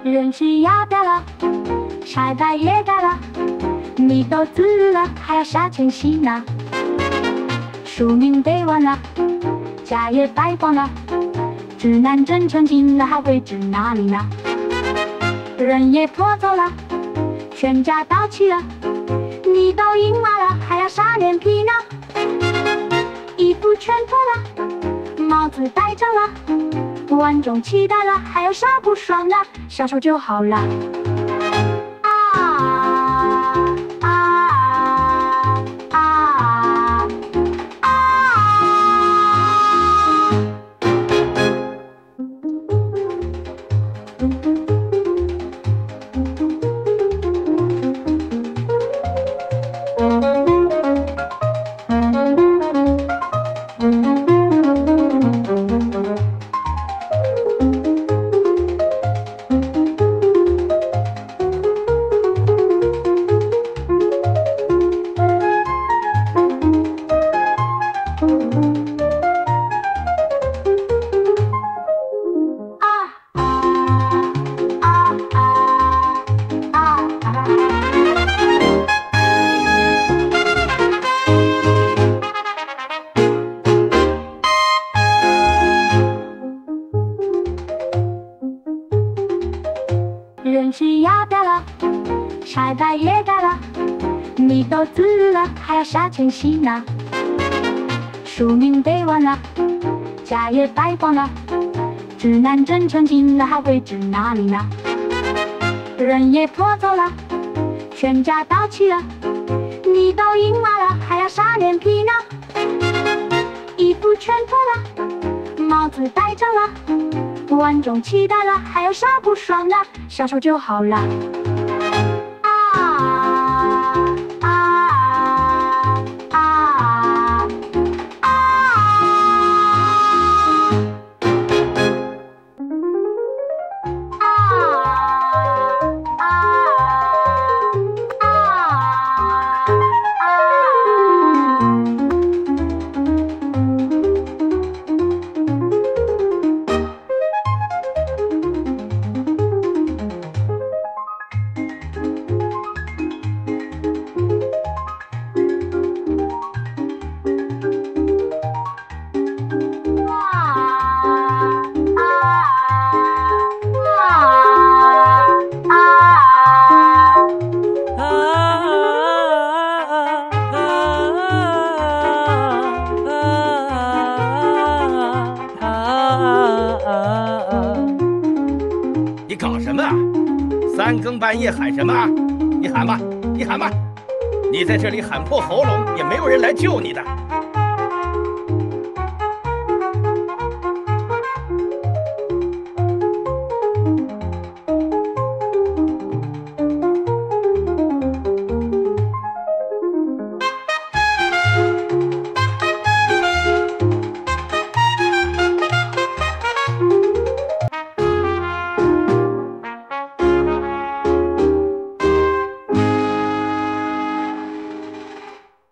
人是哑巴了，晒白也该了，你都自了，还要下钱洗呢。庶民背完了，家也败光了，指南针成精了，还会指哪里呢？人也拖走了，全家到齐了，你都赢完了，还要耍脸皮呢。衣服全脱了，帽子戴正了，万众期待了，还有啥不爽了？小手就好了。人是哑巴了，晒白也该了，你都自了，还要下钱洗呢。庶民背完了，家也败光了，指南针成精了，还会指哪里呢？人也拖走了，全家到齐了，你都赢完了，还要耍脸皮呢。衣服全脱了，帽子戴正了，万众期待了，还有啥不爽了？小手就好了。 你搞什么啊？三更半夜喊什么啊？你喊吧，你喊吧！你在这里喊破喉咙，也没有人来救你的。